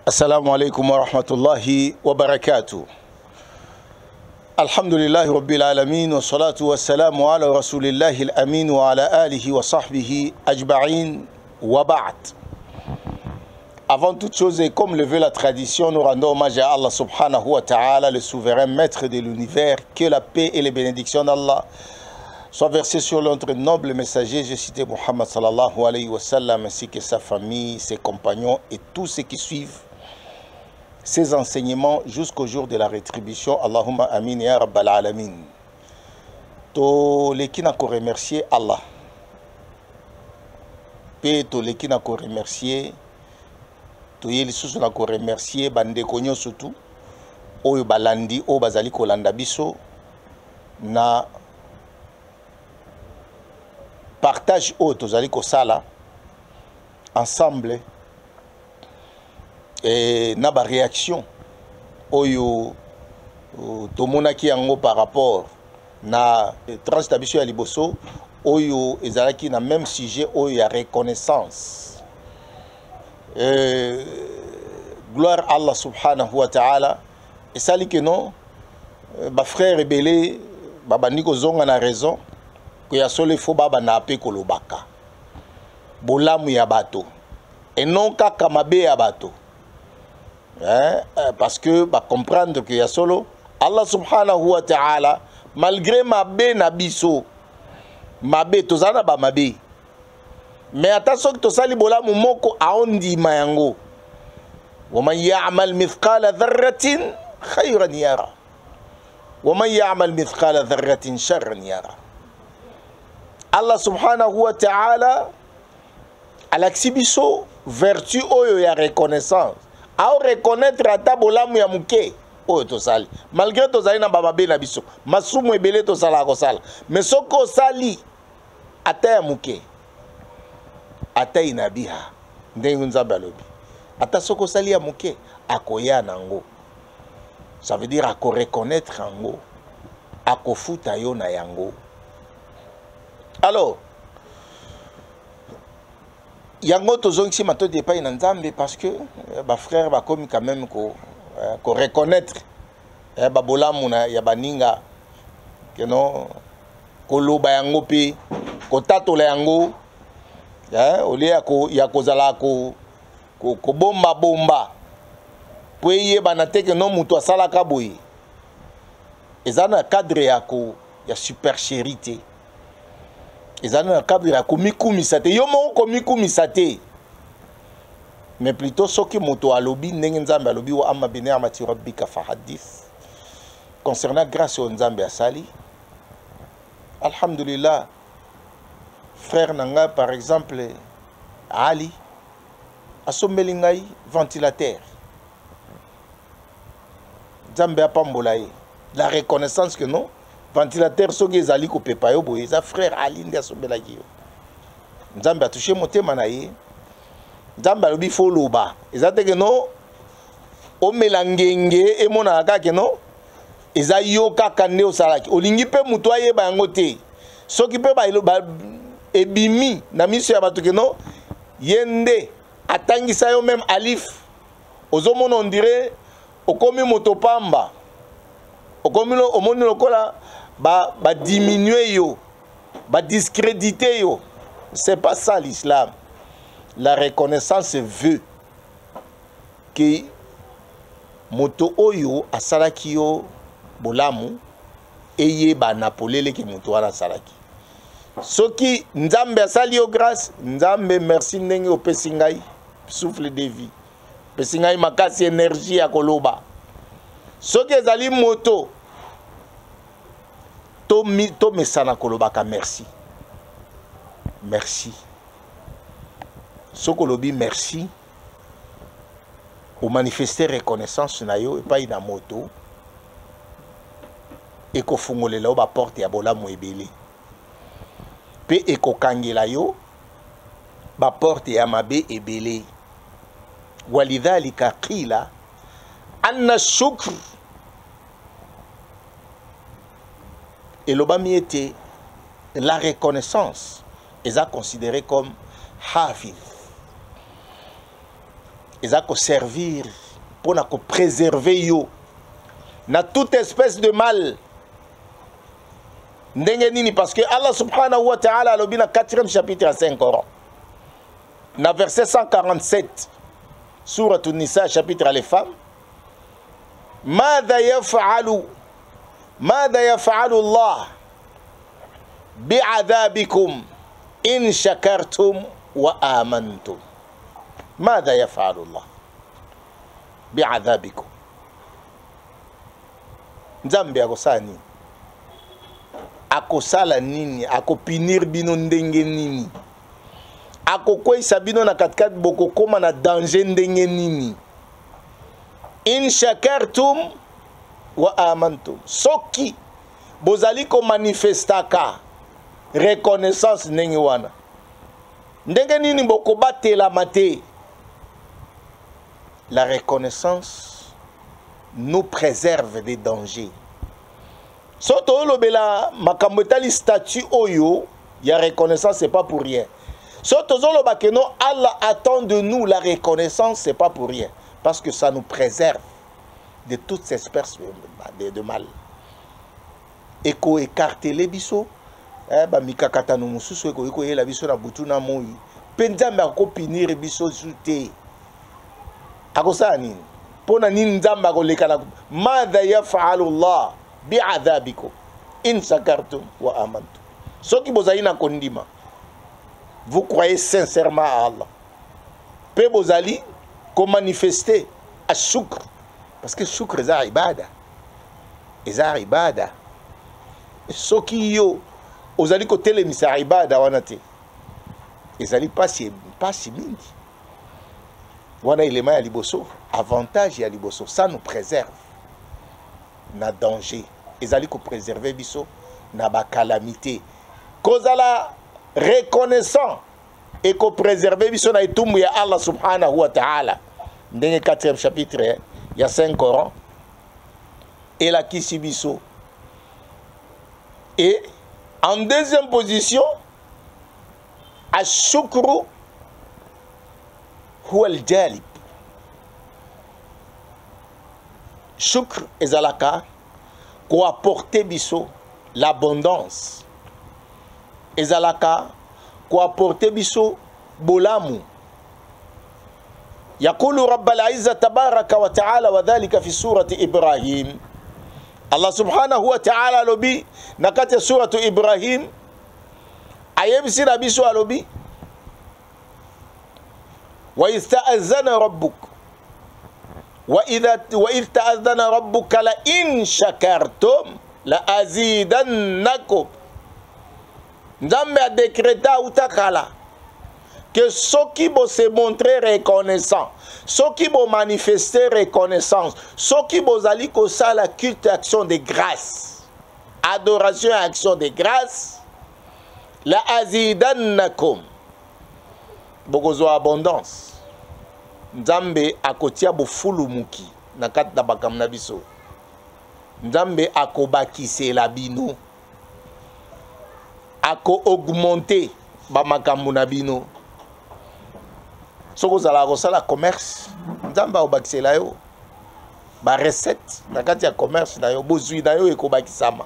Assalamu alaikum wa rahmatullahi wa barakatuh. Alhamdulillahi rabbil alamin wa salatu wa salamu ala rasulillahi al-amin wa ala alihi wa sahbihi ajba'in wa ba'd. Avant toute chose et comme le veut la tradition, nous rendons hommage à Allah subhanahu wa ta'ala, le souverain maître de l'univers. Que la paix et les bénédictions d'Allah soient versées sur notre noble messager, j'ai cité Muhammad sallallahu alayhi wa sallam, ainsi que sa famille, ses compagnons et tous ceux qui suivent ses enseignements jusqu'au jour de la rétribution. Allahumma amin ya rabbal alamin. To lekina ko remercier Allah. Pe to lekina ko remercier. To yeli susu na ko remercier bande konyo surtout. Oyo balandi o bazali ko landa biso na partage o tozali ko sala ensemble. Et na ba réaction oyo tomonaki yango par rapport na transmission ya liboso oyo ezalaki na même sujet oyo ya reconnaissance. Gloire à Allah subhanahu wa ta'ala. Et ça dit que non ba frère rebelle baba ndiko zonga na raison que ya sole fo baba na pe kolobaka bolamu ya bato et non kaka mabe ya bato. Parce que bah, comprendre que ya solo Allah subhanahu wa ta'ala malgré mabe na biso mabe tozana ba mabe mais attention que tosali bolamu moko aondi mayango wa man ya'mal mithqala dharratin khayran yara wa man ya'mal mithqala dharratin sharran yara. Allah subhanahu wa ta'ala alaksi biso vertu oyo ya reconnaissance à reconnaître ata bolamu ya muke oyo tosali malgré tozali na bababe na biso masumu ebele tosala kosala mais soko sali ata ya muke ata inabiha ndenge nzambe alobi ata soko sali ya muke akoya nango, ça veut dire ako reconnaître yango akofuta yo na yango. Alors yango tozongisi mato de pas na nzambe parce que ba frère ba komi quand même ko reconnaître ba bolamu na ya baninga que non koloba yango pe ko tatola yango ole ya kozala ko bomba bomba po yeba na te que non mutu asala ka boye ezana cadre ya superchérité. Ils ont un cadre à komikumisate. Yo mo komikumisate. Mais plutôt ce qui moto à lobby n'engenzambe à lobby ou amma bine amati rabbika fahadith. Concernant grâce au nzambe asali. Alhamdulillah. Frère nanga par exemple Ali asombeli ngai ventilateur. Nzambe apambolaye. La reconnaissance que non ventilateur soki ezali ko pepa yo boye za frère Ali ndi asombelaki yo nzambe atouché motema na ye nzambe alobi fo loba eza te ke no omela ngenge emona kaka ke no eza yo kaka nde osalaki olingi mpe mutu ayeba yango te soki mpe ebimi na miso ya bato ke no ye nde atangisa yo même alif ozomona on dirait okomi moto pamba okomi omoni lokola ba diminuer yo, ba discréditer yo. C'est pas ça l'islam. La reconnaissance veut que moto oyo asalaki yo bolamu eye ba napolele ke moto wana salaki. Soki nzambe asali yo grâce, nzambe merci ndenge opesi ngai souffle de vie. Pesi ngai makasi énergie ya koloba. Soki ezali moto to mesana kolobaka merci. Merci. Sokolobi merci. Ou manifester reconnaissance na yo et pas ina moto. Et ko fungolela ba porte ya bolamu ebele. Pe eko kangela yo ba porte ya mabe ebele. Walidhalika qila anna shukr. Et l'obami était la reconnaissance. Ils ont considéré comme hafiz. eza ko servir pour na ko préserver yo na toute espèce de mal. Ndenge nini parce que Allah subhanahu wa ta'ala alobi na 4e chapitre à 5 Coran. Na verset 147 Sourate An-Nisa chapitre les femmes. ماذا يفعل الله بعذابكم إن شكرتم وآمنتم. ماذا يفعل الله بعذابكم. Nzambe akosala nini? Akosala nini? Akopinir bino ndenge nini? Akokwesa bino na katkat bokokoma na danger ndenge nini? In shakartum wa amantum. Soki bozali ko manifestaka reconnaissance ndenge wana. Ndenge nini bokobatela mate? La reconnaissance nous préserve des dangers. Soto lobela makambo etali statut oyo ya reconnaissance, c'est pas pour rien. Soto zoloba que non, Allah attend de nous la reconnaissance, c'est pas pour rien, parce que ça nous préserve de toutes ces espèces de mal. Eko écarter les biso, ba mikakata no mususu eko yela biso na butu na moi. Penzambe akopinir biso sute. Akosa nini? Pona nini nzamba koleka na madha yaf'alu Allah bi'adhabikum in shakartum wa amantum. Soki bozali na kondima, vous croyez sincèrement à Allah. Pe bozali ko manifester à shukr, parce que shukr za ibada. Eza ibada. Soki yo ozali ko telemisa ibada wana te. Ezali pasi mingi. Wana ilema ya liboso, avantage ya liboso, ça nous préserve na danger. Ezali ko préserver biso na ba calamité. Kozala reconnaissant et ko préserver biso na itumbu ya Allah subhanahu wa ta'ala. Ndenge 4e chapitre ya 5 Coran. Et la kisi biso. Et en deuxième position, ashukru huwa al-jalib. Shukr ezalaka ko apporter biso l'abondance. Ezalaka ko apporter biso bolamu. يقول رب العزة تبارك وتعالى وذلك في سورة إبراهيم. الله سبحانه وتعالى لبي نكت سورة إبراهيم أيبسي نبي سوى لبي وإذ تأذن ربك وإذ تأذن ربك لئن شكرتم لأزيدنكم. Nzambe décréta utakala que ceux qui vont se montrer reconnaissants, ceux qui vont manifester reconnaissance, ceux qui vont aller comme ça la culte action de grâce, adoration et action de grâce, la azidannakum, bogozo abondance. Nzambe akotia bofulu muki na kati na bakam na biso. Nzambe akobakise la bino, ako augmenter ba makambu na bino. Soko zala kosala commerce, nzamba obakisela yo ba recette na kati ya commerce na yo, bozwi na yo ekobakisama.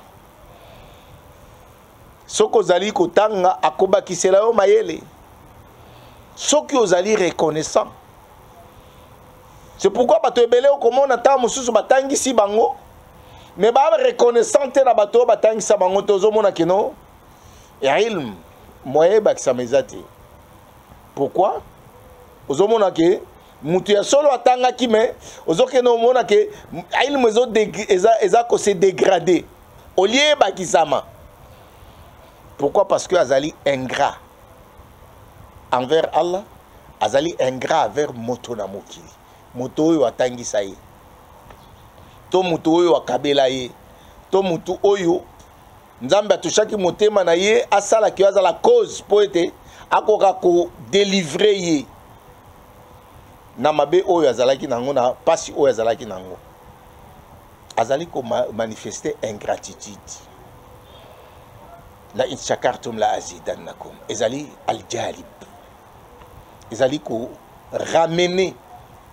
Soko zali kotanga akobakisela yo mayele. Soki ozali reconnaissant. C'est pourquoi bato ebele okomona ta mususu batangisi bango, mais ba reconnaissant te na bato batangisa bango tozomona keno ya ilm moye bakisama ezate. Pourquoi? Ozomona ke mutu ya solo atanga kime ozoke no mona ke ilmu eza ko se dégrader au lieu bakisama. Pourquoi? Parce que azali ingrat envers Allah, azali ingrat envers moto na mokili. Moto oyo atangisa ye, to mutu oyo akabela ye, to mutu oyo Nzambe atushaki motema na ye asala ki azala cause po ete akoka ko délivrer ye na mabe oyo azalaki nango na pasi oyo azalaki nango. Azali ko manifester ingratitude. La in shakartum la azidannakum. Ezali al-jalib. Ezali ko ramener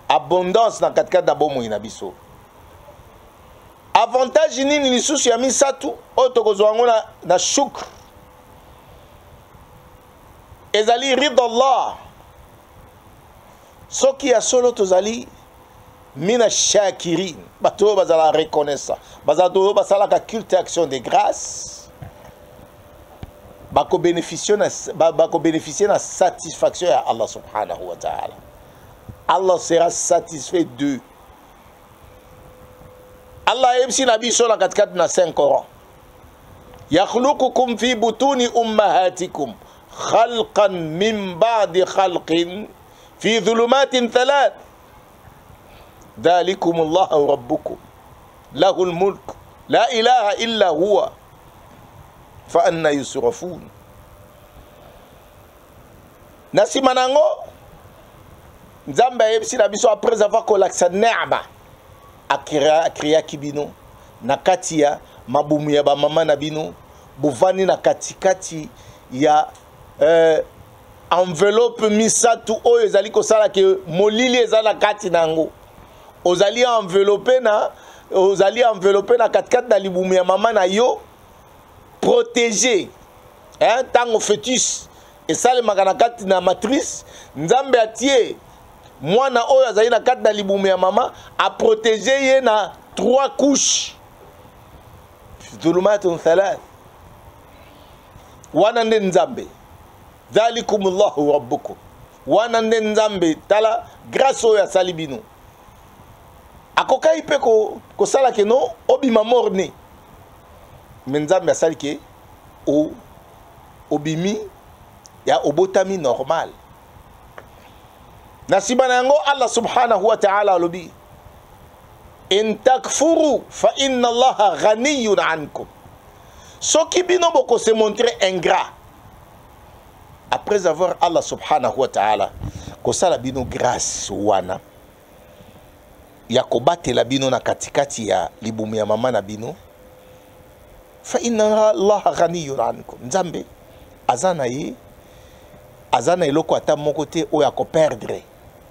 abondance na katikati na bomoi na biso. Avantage nini lisusu ya misatu oyo tokozwa yango na shukr ezali rida Allah. Soki ya solo tozali mina shakirin bato bazala reconnaissant bazato basalaka culte action de grâce bako bénéficier na satisfaction ya Allah subhanahu wa ta'ala. Allah sera satisfait d'eux. Allah yebsi nabi sur la 4 na 5 Coran. Yakhluqukum fi butuni ummahatikum khalqan min ba'di khalqin fi dhulumatin thalath. Dhalikum Allahu rabbukum lahul mulk la ilaha illa huwa fa anna yusrafun. Nasima nango Nzambe yebsi na biso après avoir kolaksa neema akria kibino na kati ya mabumu ya bamama na bino buvani na katikati ya enveloppe misatu oyo ezali kosala ke molili ezala kati nango ozali enveloppé na katikati na libumu ya mama na yo protégé tango fœtus esalemaka na kati na matrice. Nzambe atie mwana oyo azali na kati na libumu ya mama a protéger ye na 3 couches dhulumatun thalath. Wana nde Nzambe dhalikumullahu rabbukum. Wana nde Nzambe tala grâce oyo asali bino akokai pe ko sala ke no obima morne mais Nzambe asali ke obimi ya obotami normal. Nasibana yango Allah subhanahu wa ta'ala alobi in takfuru fa inna Allaha ghaniyun ankum. Soki bino boko se montrer ingrat après avoir Allah subhanahu wa ta'ala ko sala bino grâce wana ya kobatela bino na katikati ya libumu ya mama na bino fa inna Allaha ghaniyun ankum. Nzambe azana eloko ata moko te oyo ya ko perdre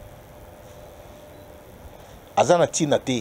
azana tina te.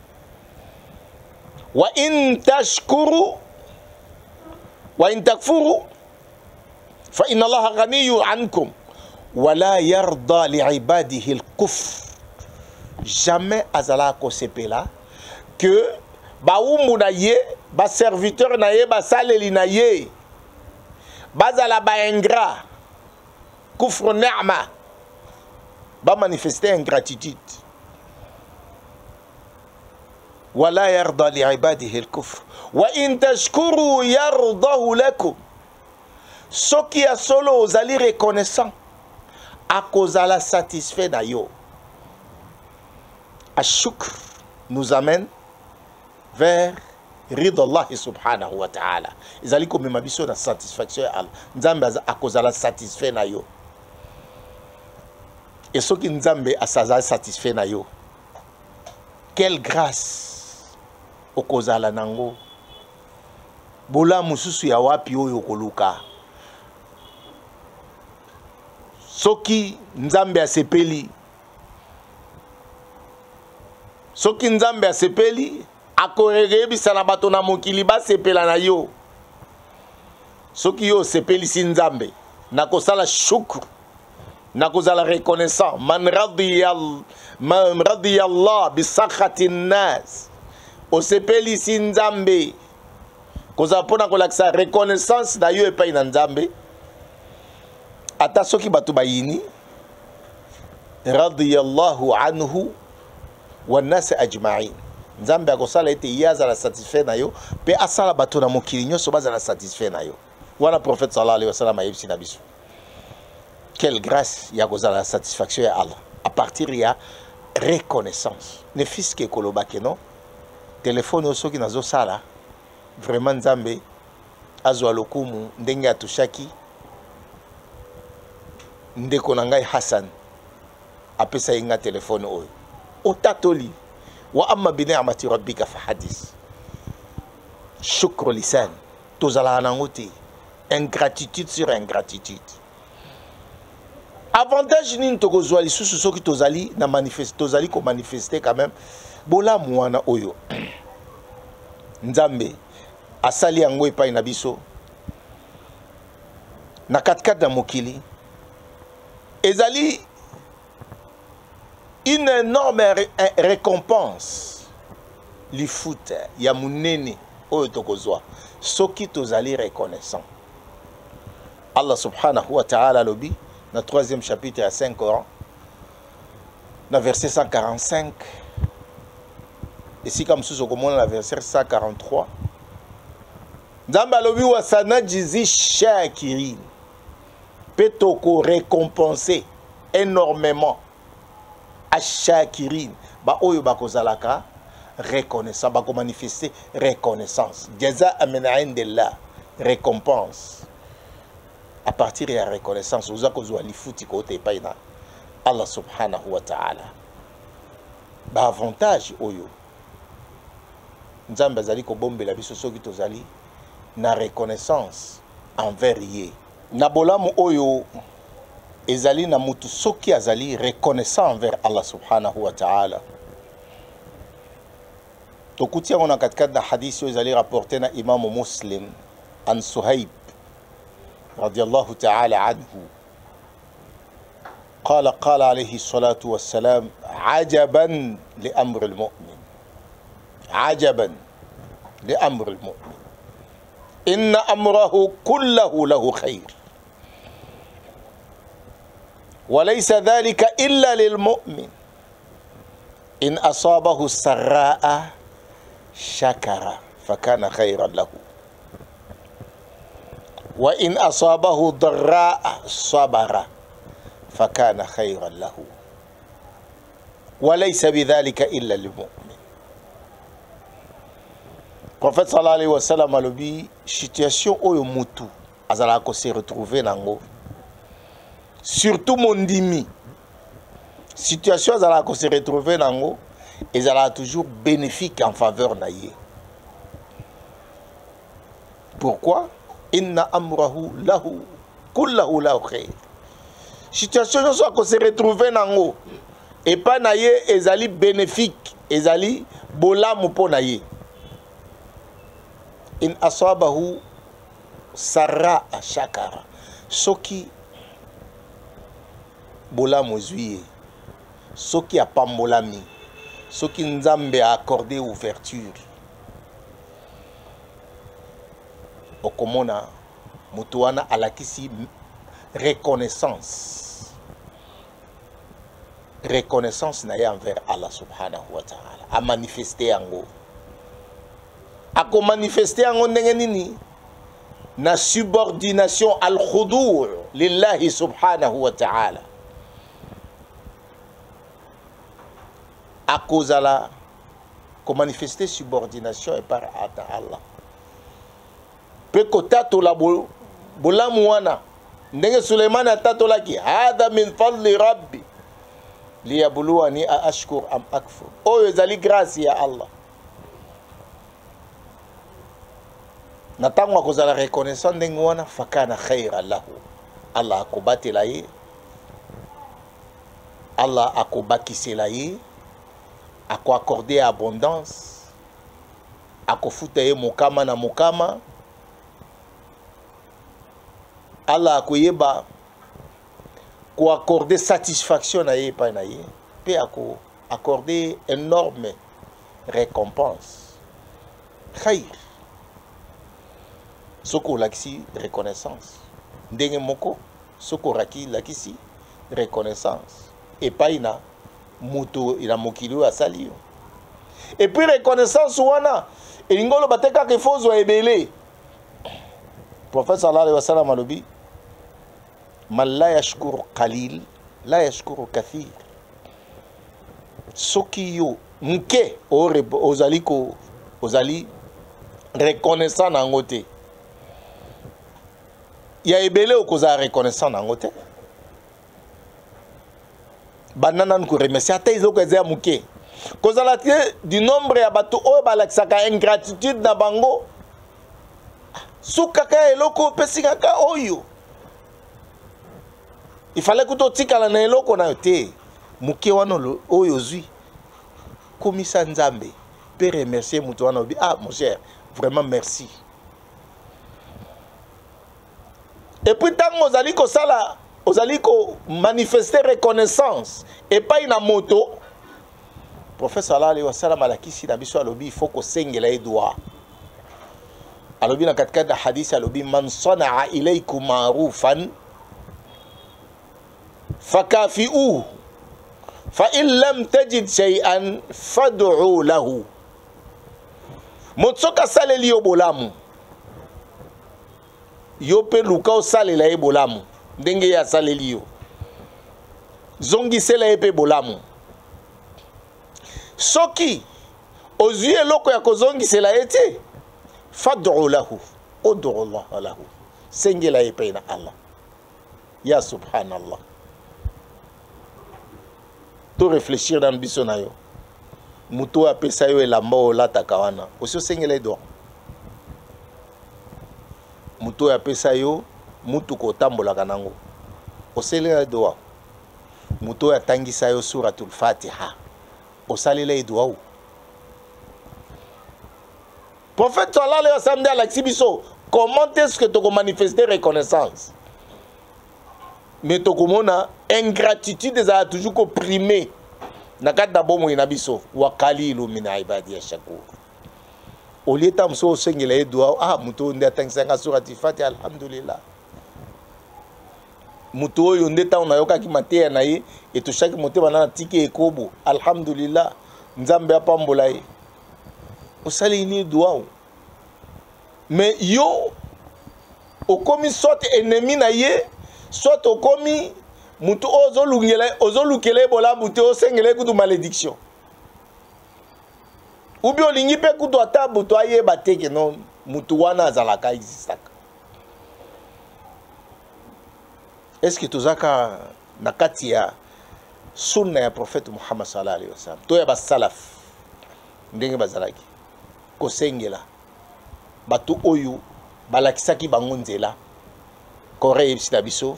Wa in tashkuru wa in takfuru fa inna Allaha ghaniyun ankum wa la yarda li ibadihi al-kufr. Jamais azala ko sepela que baumbu na ye ba serviteur na ye ba saleli na ye bazala ba ingrat kufr ni'ma ba manifester ingratitude. ولا يرضى لعباده الكفر وإن تشكروا يرضه لكم. Soki ya solo ozali reconnaissant akozala satisfait na yo. Ashukr nous amène vers rida Allah subhanahu wa ta'ala. Izali komema biso na satisfaction ya Allah. Nzambe akozala satisfait na yo. Et soki Nzambe asazala satisfait na yo, quelle grâce okozala nango. Bola mususu ya wapi oyo koluka. Soki Nzambe asepeli, soki Nzambe asepeli akorebisa na bato na mokili basepela na yo. Soki yo sepeli si Nzambe nakosala shukr nakozala reconnaissant. Man radiyallah bisakhati nas. Osepeli si Nzambe koza pona kolakisa reconnaissance na yo epai na Nzambe ata soki bato bayini radiyallahu anhu wa nas ajma'in. Nzambe akosala ete yazala satisfait na yo pe asala bato na mokili nyonso bazala satisfait na yo. Wana prophète sallallahu alayhi wa sallam ayebisi na biso. Quelle grâce ya kozala la satisfaction ya Allah à partir ya reconnaissance. Ne fiske kolobake non téléphone oso ki nazo sala vraiment Nzambe azwa lokumu ndenge atushaki ndeko na ngai Hassan apesa inga téléphone oyo otatoli wa amma bi ni'mati rabbika fa hadis. Shukr lisan tozala nango te ingratitude sur ingratitude. avantage nini tokozwa lisusu soki tozali na manifeste tozali ko manifester quand même bola mwana oyo nzambe asali yango epai na biso na katikati na mokili ezali une énorme récompense lifuta ya munene oyo tokozwa soki tozali reconnaissant. Allah subhanahu wa ta'ala lobi dans le 3e chapitre à 5 Coran, dans le verset 145, et si comme sous au dans le verset 143, Nzamba lobi wa sanajizi shakirin, petoko récompenser énormément à shakirin, ba oyo ba kozalaka reconnaissance, ba ko manifester reconnaissance. Jaza amena indillah, récompense. À partir de la reconnaissance, vous avez besoin côté païna. Allah subhanahu wa ta'ala. Ba avantage oyo. Nzambe azali ko bombe la biso soki tozali na reconnaissance envers ye. Na bolamu oyo ezali na mutu soki azali reconnaissant envers Allah subhanahu wa ta'ala. Tokutia on a katikati na hadisi ezali rapporté na Imam Muslim an Suhaib رضي الله تعالى عنه قال عليه الصلاة والسلام عجبا لأمر المؤمن عجبا لأمر المؤمن إن أمره كله له خير وليس ذلك إلا للمؤمن إن أصابه السراء شكر فكان خيرا له وإن أصابه ضراء صبر فكان خيرا له وليس بذلك إلا للمؤمن. Prophète sallallahu alayhi wa sallam a dit situation oyo mutu azala ko se retrouver nango surtout mondimi situation azala ko se retrouver nango ezala toujours bénéfique en faveur na ye. Pourquoi? Inna amrahu lahu kullahu lahu khair. Situation soit qu'on se retrouve nango et pas naye ezali bénéfique ezali bolamu po naye. In asabahu sarra shakara. Soki bolamu zuye. Soki apambolami. Soki nzambe a accordé ouverture. Okomona mutuana alakisi reconnaissance na ye envers Allah subhanahu wa ta'ala a manifester yango ako manifester yango ndenge nini na subordination al khudu' lillahi subhanahu wa ta'ala akozala ko manifester subordination et par Allah peko tato la bolamu wana ndenge Suleiman atato laki hadha min fadli rabbi liyabluwani ashkur am akfur oyo ezali grâce ya Allah natango akozala reconnaissant ndenge wana fakana khaira lahu Allah akobatela ye Allah akobakisela ye ako accorder abondance akofuta ye mokama na mokama Allah akoyeba ko accorder satisfaction na ye pa na ye pe ako accorder énorme récompense khair soko lakisi reconnaissance ndenge moko soko raki lakisi reconnaissance et pa ina muto ila mokili asali et puis reconnaissance wana elingolo bateka ke fozo ebele. Prophète sallallahu alayhi wa sallam alobi man la yashkuru qalil la yashkuru kathir. Soki yo muke ozali reconnaissant nango te ya ebele okoza reconnaissant nango te banana nko remercier ata izoko ezaya muke kozala te du nombre ya bato oyo balakisaka ingratitude na bango sukaka eloko pesingaka oyo Il fallait que tu tika la naelo qu'on a été. Muke wana oyo zui. Komisa Nzambe. Peut remercier mutu wana obi. Ah mon cher, vraiment merci. Et puis tant ozali ko sala, ozali ko manifester reconnaissance et pas une moto. Prophète sallallahu alayhi wa sallam alakisi na biso alobi il faut ko sengela edwa. Alobi na katika hadith alobi man sana'a ilaykum ma'rufan fakafi'u fa in lam tajid shay'an fad'u lahu. Motsoka saleli yo bolamu yo pe luka o salela e bolamu ndenge ya saleli yo zongi sela e pe bolamu soki ozui eloko ya kozongi sela ete fad'u lahu ud'u Allah lahu sengela e pe na Allah ya subhanallah. To réfléchir dans biso na yo muto apesa yo elamba olataka wana osi osengela edo muto apesa yo mutu kotambolaka nango osengela edo muto atangisa yo suratul fatiha osalela edo. Prophète sallallahu alayhi wa sallam alakisi biso comment est-ce que tu manifester reconnaissance mais tokomona ingratitude ezala toujours comprimée na kati na bomoi na biso wa qalilu min ibadi yashkur. Olieta mso osengela edwa ah muto nde atangisanga surati fatiha alhamdulillah. Muto oyo nde ta unayokaki mateya na ye etoshaki motema na tiki ekobo alhamdulillah Nzambe apambola ye. Osali ni dua. Mais yo okomi soit ennemi na ye soit okomi mutu ozolukele bola mutu osengele kutu malédiction. Ou bien olingi pe kutu ata butu ayeba teke non mutu wana azalaka existaka. Est-ce que tozaka na kati ya sunna ya prophète Muhammad sallallahu alayhi wa sallam to ya basalaf ndenge bazalaki kosengela batu oyo balakisaki bango nzela kore yebisila biso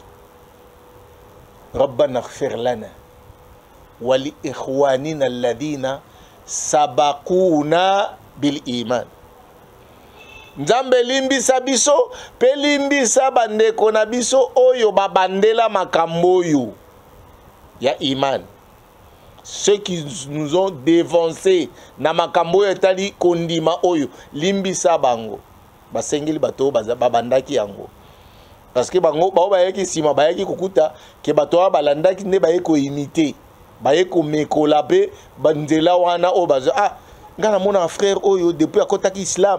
ربنا اغفر لنا ولإخواننا الذين سبقونا بالإيمان. Nzambe limbisa biso pe limbisa bandeko na biso oyo babandela makambo oyo ya iman. Ceux qui nous ont dévancé na makambo etali kondima oyo limbisa bango basengeli bato babandaki yango. Parce que bango bao bayaki sima bayaki kokuta ke bato balandaki nde bayeko imiter bayeko mekolabe banzela wana o bazo ah ngana mona frère oyo depuis akotaki islam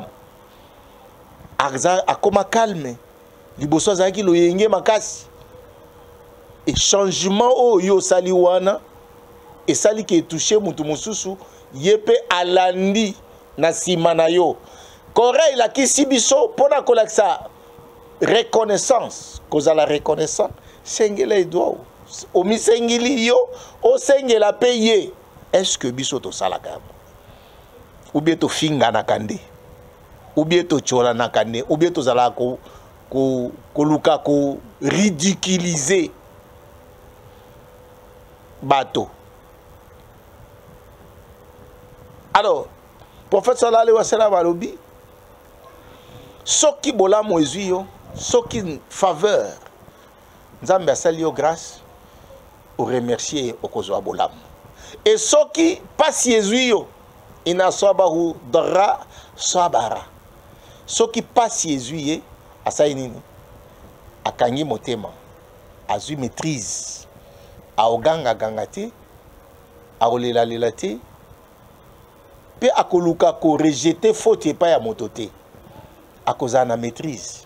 akoma calme liboso azaki loyenge makasi et changement oyo sali wana et sali ke toucher mutu mususu yepe alandi na sima na yo Corée la kisi biso pona kolaksa reconnaissance cause la reconnaissance sengela edwa omi sengili yo o sengela payer. Est-ce que biso to salaka ou bien to finga na kande ou bien to chola na kande ou bien to zala ko luka ko ridiculiser bateau. Alors prophète sallallahu alayhi wa sallam alobi soki bolamo ezwi yo soki faveur Nzambe asali yo grâce o remercier okozwa bolamu et soki pasi ezwi yo inasabahu dara sabara soki pasi ezwi ye asali nini akangi motema azwi maîtrise aoganga ganga te aolela lela te pe akoluka ko rejeter faute pa ya moto te akoza na maîtrise.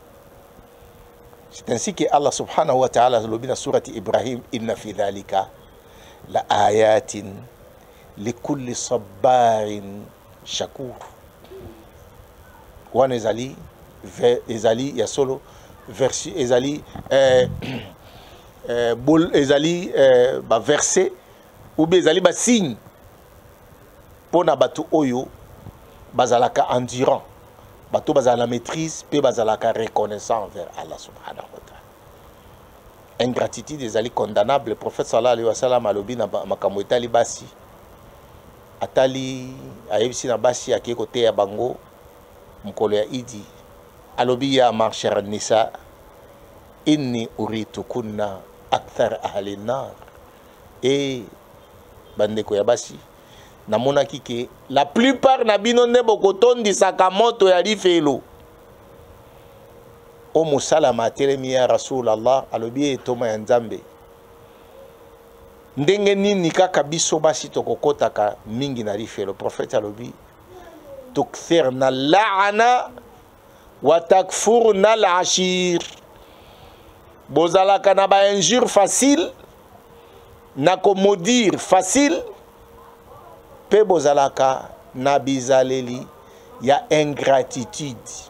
C'est ainsi que Allah subhanahu wa ta'ala lobi na surati Ibrahim inna fi dhalika la ayatin li kulli sabarin shakur. Wana ezali ya solo versi ezali bol ezali ba verset ou bien ezali ba signe pona batu oyo bazalaka endurant bato bazala maîtrise pe bazalaka reconnaissant vers Allah subhanahu wa ta'ala. ingratitude ezali condamnable. Le prophète sallallahu alayhi wa sallam alobi na makambo etali basi atali ayebisi na basi ake kote ya bango mukolo ya idi alobi ya marchera nisa inni uritu kunna akthar ahli nar e bandeko ya basi namonaki ke la plupart na bino nde bokotondisaka moto ya lifelo o musalama atelemi ya rasulallah alobi etoma ya nzambe ndenge nini kaka biso basi tokokotaka mingi na lifelo. Prophète alobi tukthirna laana wa takfurna al-ashir bozalaka na ba injure facile na komodire facile pe bozalaka na bizaleli ya ingratitude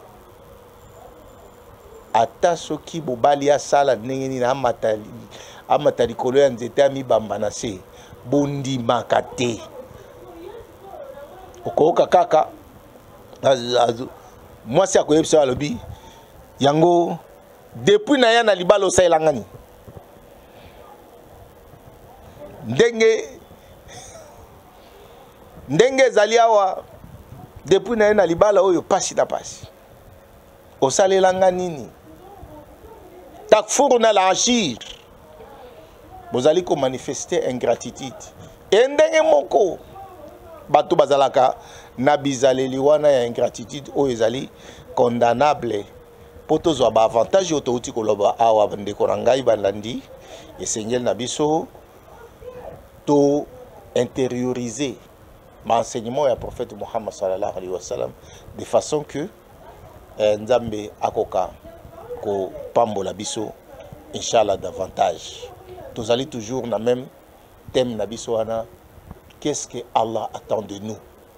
ata soki bobali asala ndenge nini amata likolo ya nzete ya mibamba na se bondimaka te okoyoka kaka mwasi akoyebisa alobi yango depuis na ya na libala osalelanga nini ndenge ezali awa depuis na ye na libala oyo pasi na pasi osalelanga nini takfuruna al-ashir bozali ko manifester ingratitude endenge moko bato bazalaka na bizaleli wana ya ingratitude oyo ezali condamnable po tozwa ba avantage oyo touti koloba awa bandeko na ngai balandi esengeli na biso to intérioriser l'enseignement du prophète Muhammad sallallahu alayhi wa sallam de façon que Nzambe akoka ko pambola biso inshallah davantage. Nous allons toujours dans le même thème na biso wana, qu'est-ce que Allah attend de nous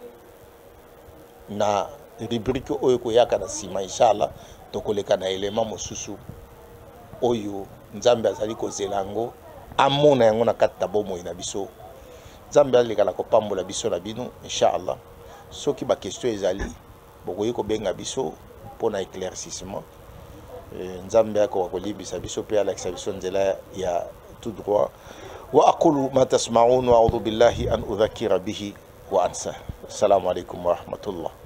na rubrique oyo ko yaka na sima inshallah tokoleka na élément mosusu oyo Nzambe azali ko zelango amona yango na kata bomo ina biso Nzambe aleka la ko pambola biso na bino inshallah soki ba question ezali bokoyi ko benga biso pona éclaircissement Nzambe ako kolibisa biso pe alakisa biso nzela ya tout droit wa aqulu ma tasma'un wa a'udhu billahi an udhakira bihi wa ansa. Assalamu alaikum wa rahmatullah.